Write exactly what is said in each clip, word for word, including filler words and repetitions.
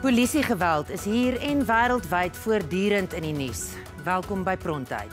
Polisiegeweld is hier en wêreldwyd voortdurend in die nuus. Welkom by Prontuit.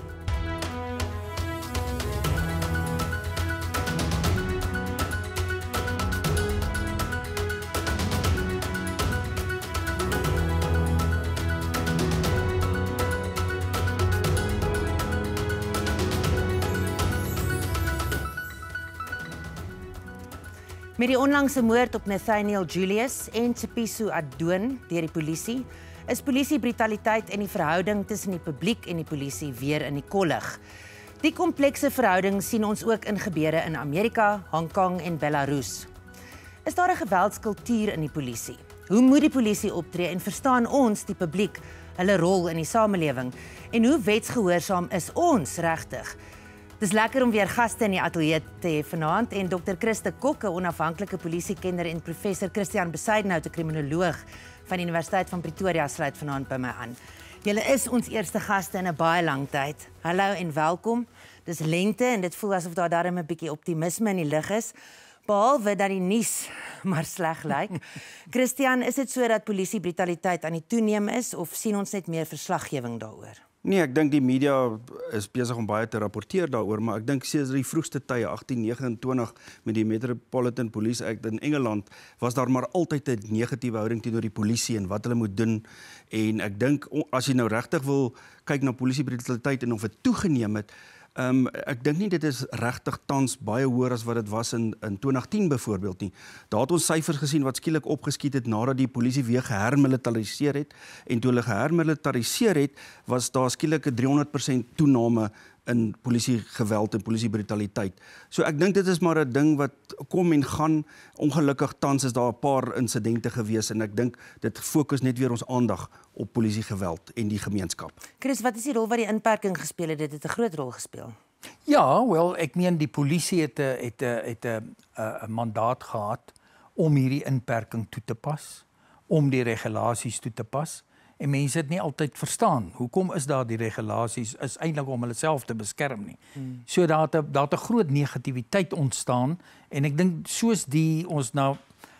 Met die onlangse moord op Nathaniel Julies en Tshepiso Addoon deur die polisie, is polisiebrutaliteit en die verhouding tussen die publiek en die polisie weer in die kollig. Die komplekse verhouding sien ons ook in gebeure in Amerika, Kong en Belarus. Is daar 'n geweldskultuur in die polisie? Hoe moet die polisie optree en verstaan ons, die publiek, hulle rol in die samelewing? En hoe wetsgehoorsaam is ons régtig? Het is lekker om weer gaste in die ateljee te hê vanaand en dokter Christiaan Kokke, onafhanklike polisiekenner en professor Christiaan Bezuidenhout, 'n kriminoloog van die Universiteit van Pretoria, sluit vanaand by my aan. Julle is ons eerste gaste in 'n baie lang tyd. Hallo en welkom. Dis lente en dit voel asof daar darem 'n bietjie optimisme in die lug is, behalwe dat die nuus maar sleg lyk. Christiaan, is dit so dat polisiebrutaliteit aan die toeneem is of sien ons net meer verslaggewing daaroor? Nee, ek dink die media is besig om baie te rapporteer daaroor, maar ek dink sedert die vroegste tye, agtien negentig en twintig, met die Metropolitan Police Act in Engeland, was daar maar altyd 'n negatiewe houding teenoor die polisie en wat hulle moet doen. En ek dink, as jy nou regtig wil kyk na polisiebrutaliteit en of dit toegeneem het, Um, ek dink nie dit is regtig tans baie hoër as wat dit was in, in twintig tien byvoorbeeld nie. Daar het ons syfers gesien wat skielik opgeskiet het nadat die polisie weer gehermilitariseer het. En toe hulle gehermilitariseer het, was daar skielik 'n driehonderd persent toename in polisiegeweld en polisiebrutaliteit. So ek dink dit is maar 'n ding wat kom en gaan. Ongelukkig tans is daar 'n paar insidente gewees en ek dink dit fokus net weer ons aandag op polisiegeweld en die gemeenskap. Chris, wat is die rol wat die inperking gespeel het? Dit het 'n groot rol gespeel. Ja, wel, ek meen die polisie het 'n het 'n het 'n 'n mandaat gehad om hierdie inperking toe te pas, om die regulasies toe te pas. En mense het nie altyd verstaan, hoekom is daar die regulasies, is eintlik om hulle self te beskerm nie. Hmm. So daar het, daar het 'n groot negativiteit ontstaan, en ek dink soos die ons nou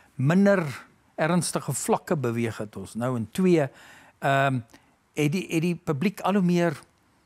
minder ernstige vlakke beweeg het ons, nou in twee, um, het, die, het die publiek al hoe meer,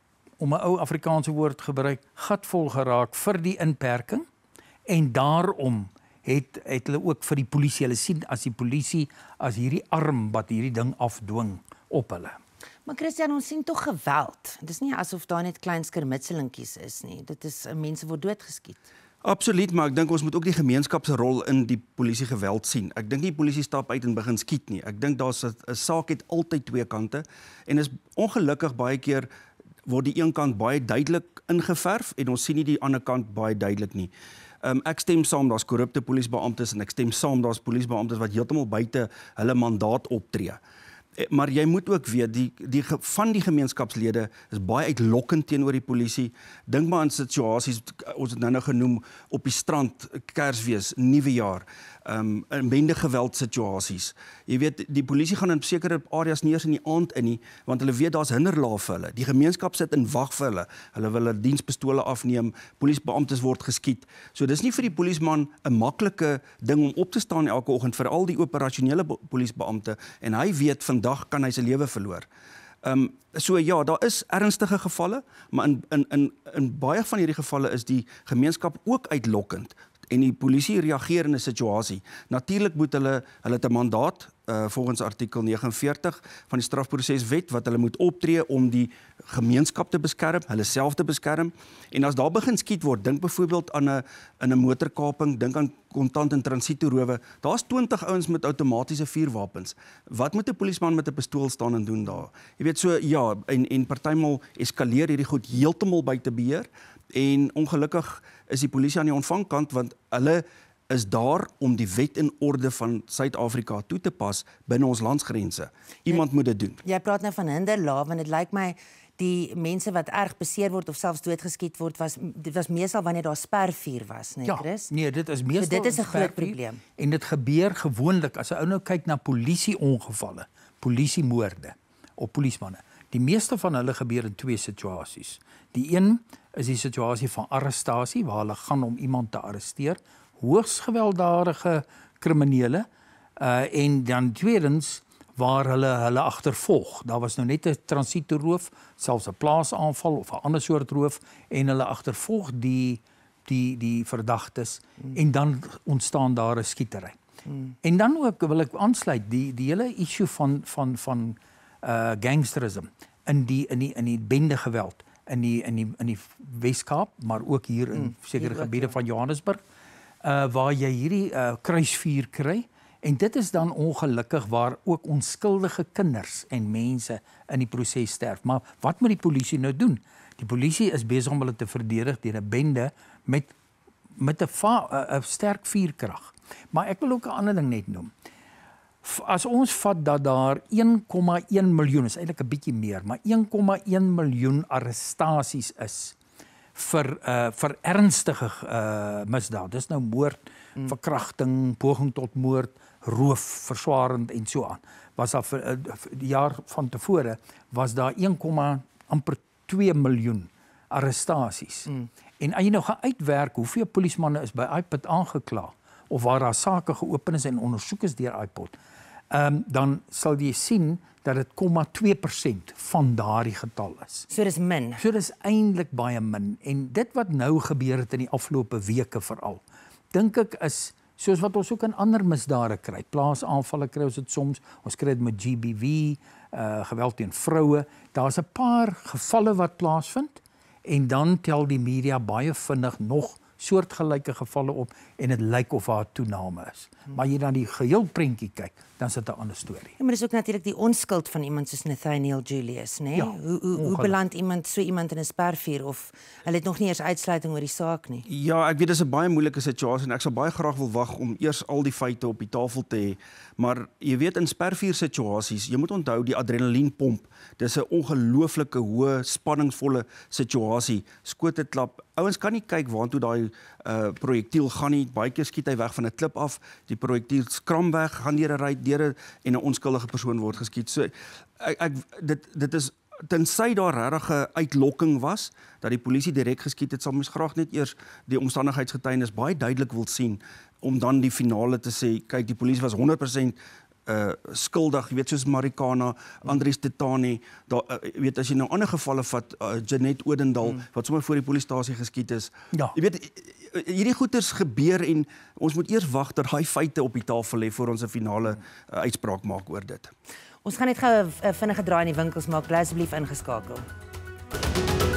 om 'n ou Afrikaanse woord gebruik, gatvol geraak vir die inperking, en daarom het, het hulle ook vir die polisie, hulle sien as die polisie, as hierdie arm wat hierdie ding afdwing op hulle. Maar Christiaan, ons sien tog geweld. Dit is nie asof daar net klein skermutselingkies is nie. Dit is, mense word doodgeskiet. Absoluut, maar ek dink ons moet ook die gemeenskap se rol in die polisiegeweld sien. Ek dink nie die polisie stap uit en begin skiet nie. Ek dink daar's 'n saak het altyd twee kante, en is ongelukkig baie keer word die een kant baie duidelik ingeverf en ons sien nie die ander kant baie duidelik nie. Um, ek stem saam, daar's korrupte polisiebeamptes en ek stem saam, daar's polisiebeamptes wat heeltemal buite hulle mandaat optree. Maar jy moet ook weet, die, die, van die gemeenskapslede is baie uitlokkend teenoor die polisie. Dink maar aan situasies, ons het nou nou genoem, op die strand, Kersfees, Nuwejaar, um, bendegeweld situasies. Jy weet, die polisie gaan in sekere areas nie eens in die aand in nie, want hulle weet daar's hinderlaag vir hulle. Die gemeenskap sit in wag vir hulle. Hulle wil hulle dienspistole afneem, polisiebeamptes word geskiet. So dis nie vir die polisieman 'n maklike ding om op te staan elke oggend, veral die operasionele polisiebeampte, en hy weet vandag kan hy sy lewe verloor. Um, so ja, daar is ernstige gevalle, maar in, in, in, in baie van hierdie gevalle is die gemeenskap ook uitlokkend. En die polisie reageer in 'n situasie. Natuurlik moet hulle, hulle het 'n mandaat, uh, volgens artikel negenenveertig van die strafproseswet, wat hulle moet optree om die gemeenskap te beskerm, hulle self te beskerm. En as daar begin skiet word, dink byvoorbeeld aan 'n in 'n motorkaping, dink aan kontant en transitorowe, daar's twintig ouens met outomatiese vuurwapens. Wat moet 'n polisieman met 'n pistool staan en doen daar? Jy weet, so ja, en en partymal eskaleer hierdie goed heeltemal buite beheer. En ongelukkig is die polisie aan die ontvangkant, want hulle is daar om die wet en orde van Suid Afrika toe te pas binne ons landsgrense. Iemand jy, moet dit doen. Jy praat nou van hinderlaag, want dit lyk my die mense wat erg beseer word of selfs doodgeskiet word, was, dit was meestal wanneer daar spervuur was, nee, ja, Chris? Nee, dit is meestal so dit is 'n groot probleem. En dit gebeur gewoonlik, as 'n ou nou kyk na polisieongevalle, polisiemoorde op polisiemanne. Die meeste van hulle gebeur in twee situasies. Die een is die situasie van arrestasie, waar hulle gaan om iemand te arresteer, hoogs gewelddadige kriminele, uh, en dan tweedens waar hulle hulle agtervolg. Daar was nou net 'n transietoroof, selfs 'n plaasaanval of 'n ander soort roof en hulle agtervolg die die die verdagtes mm. en dan ontstaan daar 'n skietery. Mm. En dan ook wil ek aansluit die die hele issue van van van uh gangsterism in die in die in die bende geweld in die in die in die Wes-Kaap, maar ook hier in mm, sekere gebiede van Johannesburg, uh waar jy hierdie uh kruisvuur kry. En dit is dan ongelukkig waar ook onskuldige kinders en mense in die proses sterf. Maar wat moet die polisie nou doen? Die polisie is besig om hulle te verdedig deur 'n bende met met 'n 'n sterk vuurkrag. Maar ek wil ook 'n ander ding net noem. As ons vat dat daar een komma een miljoen, is eintlik 'n bietjie meer, maar een komma een miljoen arrestasies is vir uh, vir ernstige uh, misdaad. Dis nou moord, mm. verkrachting, poging tot moord, roof, verswarend en so aan. Was daar vir, uh, vir die jaar van tevore was daar een komma twee miljoen arrestasies. Mm. En as jy nou gaan uitwerk hoeveel polismanne is by I P O D aangekla of waar daar sake geopen is en ondersoek is deur I P O D, um, dan sal jy sien dat dit nul komma twee persent van daardie getal is. So dis min. So dis eintlik baie min. En dit wat nou gebeur het in die afgelope weke veral, dink ek is soos wat ons ook in ander misdade kry. Plaasaanvalle kry ons dit soms, ons kry dit met G B V, uh, geweld teen vroue. Daar's 'n paar gevalle wat plaasvind en dan tel die media baie vinnig nog soortgelyke gevalle op en dit lyk of daar 'n toename is. Maar as jy dan die geheel prentjie kyk, dan is dit 'n ander storie. Ja, maar dis ook natuurlik die onskuld van iemand soos Nathaniel Julies, né? Nee? Ja, hoe hoe, hoe beland iemand so iemand in 'n spervuur of hulle het nog nie eers uitsluiting oor die saak nie? Ja, ek weet dis 'n baie moeilike situasie en ek sal baie graag wil wag om eers al die feite op die tafel te hê. Maar jy weet in spervuur situasies, jy moet onthou die adrenalienpomp. Dis 'n ongelooflike hoë spanningsvolle situasie. Skote klap. Ouens kan nie kyk waartoe daai uh, projektiel gaan nie. Baie keer skiet hy weg van 'n klip af. Die projektiel skram weg, gaan deur 'n ry deur en 'n onskuldige persoon word geskiet. So ek, ek dit dit is tensy daar regtig 'n uitlokking was dat die polisie direk geskiet het, sal mens graag net eers die omstandigheidsgetuienis baie duidelik wil sien om dan die finale te sê, kyk die polisie was honderd persent uh skuldig, jy weet soos Marikana, Andries Tetani, daar uh, weet as jy nou ander gevalle vat, uh, Janet Odendaal hmm. wat sommer voor die polisiestasie geskiet is. Ja. Jy weet hierdie goeters gebeur en ons moet eers wag dat daai feite op die tafel lê voor ons 'n finale uh, uitspraak maak oor dit. Ons gaan net gou 'n vinnige draai in die winkels maak. Bly asseblief ingeskakel.